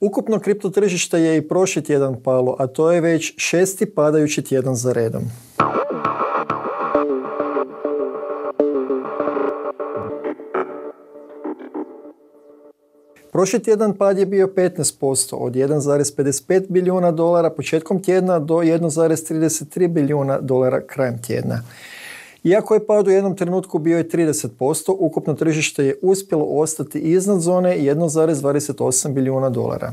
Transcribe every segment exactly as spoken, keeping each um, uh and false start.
Ukupno kripto tržište je i prošli tjedan palo, a to je već šesti padajući tjedan za redom. Prošli tjedan pad je bio petnaest posto, od jedan zarez pedeset pet bilijuna dolara početkom tjedna do jedan zarez trideset tri bilijuna dolara krajem tjedna. Iako je pad u jednom trenutku bio je trideset posto, ukupno tržište je uspjelo ostati iznad zone jedan zarez dvadeset osam bilijuna dolara.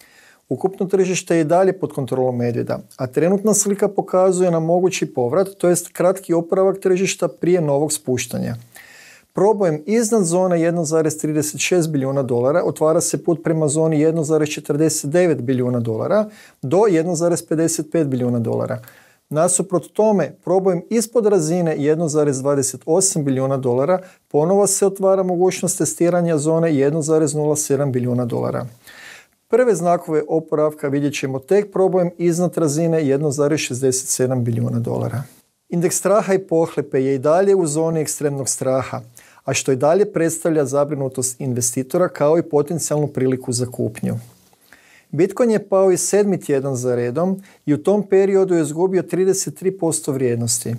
Ukupno tržište je i dalje pod kontrolom medvjeda, a trenutna slika pokazuje na mogući povrat, to jest kratki oporavak tržišta prije novog spuštanja. Probojem iznad zone jedan zarez trideset šest bilijuna dolara otvara se put prema zoni jedan zarez četrdeset devet bilijuna dolara do jedan zarez pedeset pet bilijuna dolara. Nasuprot tome, probojem ispod razine jedan zarez dvadeset osam bilijuna dolara ponovo se otvara mogućnost testiranja zone jedan zarez nula sedam bilijuna dolara. Prve znakove oporavka vidjet ćemo tek probojem iznad razine jedan zarez šezdeset sedam bilijuna dolara. Indeks straha i pohlepe je i dalje u zoni ekstremnog straha, a što i dalje predstavlja zabrinutost investitora kao i potencijalnu priliku za kupnju. Bitcoin je pao i sedmi tjedan za redom i u tom periodu je izgubio trideset tri posto vrijednosti.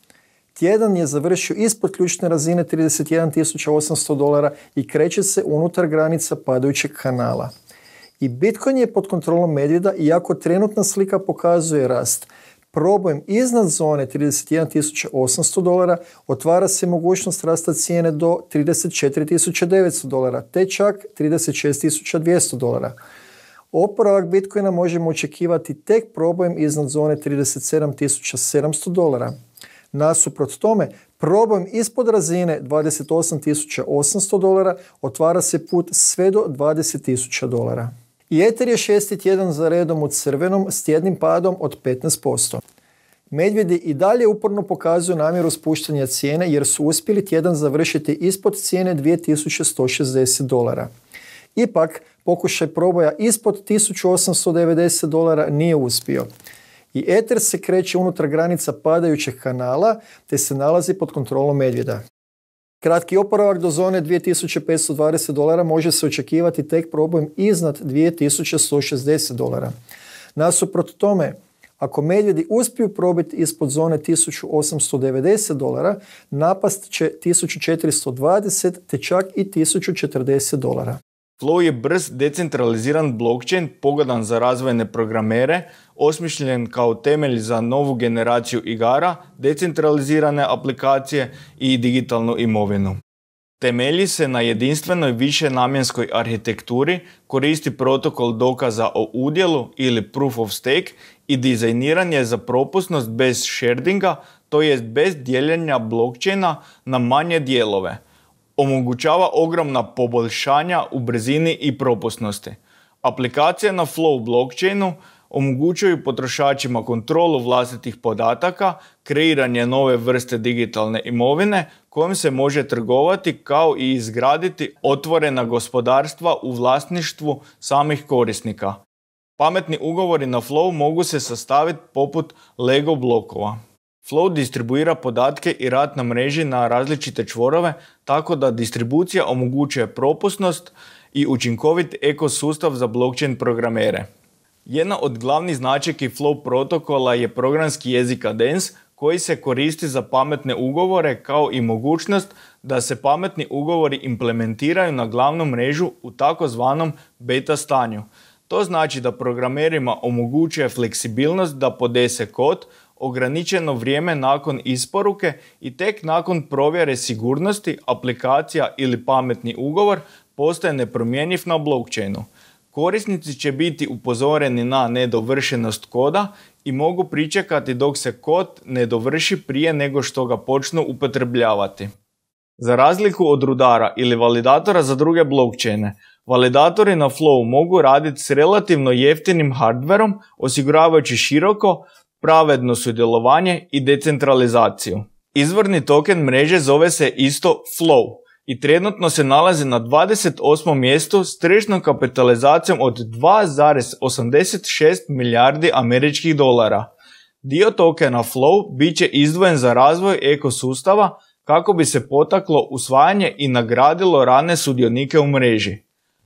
Tjedan je završio ispod ključne razine trideset jedan tisuća osamsto dolara i kreće se unutar granica padajućeg kanala. I Bitcoin je pod kontrolom medvjeda, iako trenutna slika pokazuje rast. Probojem iznad zone trideset jedan tisuća osamsto dolara otvara se mogućnost rasta cijene do trideset četiri tisuće devetsto dolara, te čak trideset šest tisuća dvjesto dolara. Oporavak Bitcoina možemo očekivati tek probojem iznad zone trideset sedam tisuća sedamsto dolara. Nasuprot tome, probojem ispod razine dvadeset osam tisuća osamsto dolara otvara se put sve do dvadeset tisuća dolara. I Ether je šesti tjedan za redom u crvenom s tjednim padom od petnaest posto. Medvjedi i dalje uporno pokazuju namjeru spuštanja cijene jer su uspjeli tjedan završiti ispod cijene dvije tisuće sto šezdeset dolara. Ipak, pokušaj proboja ispod tisuću osamsto devedeset dolara nije uspio. I Ether se kreće unutar granica padajućeg kanala te se nalazi pod kontrolom medvjeda. Kratki oporavak do zone dvije tisuće petsto dvadeset dolara može se očekivati tek probojem iznad dvije tisuće sto šezdeset dolara. Nasuprot tome, ako medvjedi uspiju probiti ispod zone tisuću osamsto devedeset dolara, napast će tisuću četiristo dvadeset te čak i tisuću četrdeset dolara. Flow je brz, decentraliziran blockchain pogodan za razvojne programere, osmišljen kao temelj za novu generaciju igara, decentralizirane aplikacije i digitalnu imovinu. Temelji se na jedinstvenoj višenamjenskoj arhitekturi, koristi protokol dokaza o udjelu ili proof of stake i dizajniran je za propusnost bez shardinga, to jest bez dijeljenja blockchaina na manje dijelove. Omogućava ogromna poboljšanja u brzini i propusnosti. Aplikacije na Flow blockchainu omogućuju potrošačima kontrolu vlastitih podataka, kreiranje nove vrste digitalne imovine kojom se može trgovati kao i izgraditi otvorena gospodarstva u vlasništvu samih korisnika. Pametni ugovori na Flow mogu se sastaviti poput Lego blokova. Flow distribuira podatke i rad na mreži na različite čvorove, tako da distribucija omogućuje propusnost i učinkovit ekosustav za blockchain programere. Jedna od glavnih značajki Flow protokola je programski jezik Cadence koji se koristi za pametne ugovore kao i mogućnost da se pametni ugovori implementiraju na glavnu mrežu u takozvanom beta stanju. To znači da programerima omogućuje fleksibilnost da podese kod, ograničeno vrijeme nakon isporuke i tek nakon provjere sigurnosti aplikacija ili pametni ugovor postaje nepromjenjiv na blockchainu. Korisnici će biti upozoreni na nedovršenost koda i mogu pričekati dok se kod ne dovrši prije nego što ga počnu upotrebljavati. Za razliku od rudara ili validatora za druge blockchaine, validatori na Flow mogu raditi s relativno jeftinim hardverom, osiguravajući široko, pravedno sudjelovanje i decentralizaciju. Izvorni token mreže zove se isto Flow i trenutno se nalazi na dvadeset osmom mjestu s tržišnom kapitalizacijom od dva zarez osamdeset šest milijardi američkih dolara. Dio tokena Flow bit će izdvojen za razvoj ekosustava kako bi se potaklo usvajanje i nagradilo rane sudionike u mreži.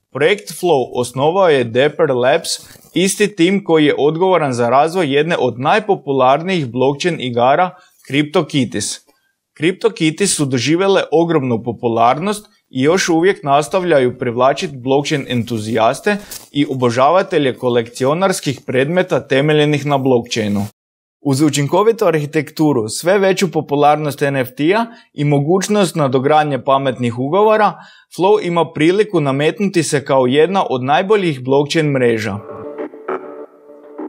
Projekt Flow osnovao je Dapper Labs, isti tim koji je odgovoran za razvoj jedne od najpopularnijih blockchain igara CryptoKitties. CryptoKitties su doživjele ogromnu popularnost i još uvijek nastavljaju privlačiti blockchain entuzijaste i obožavatelje kolekcionarskih predmeta temeljenih na blockchainu. Uz učinkovitu arhitekturu, sve veću popularnost en ef ti-a i mogućnost nadogradnje pametnih ugovora, Flow ima priliku nametnuti se kao jedna od najboljih blockchain mreža.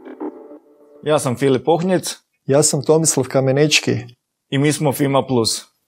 Ja sam Filip Ohnjec. Ja sam Tomislav Kamenečki. I mi smo FIMA Plus.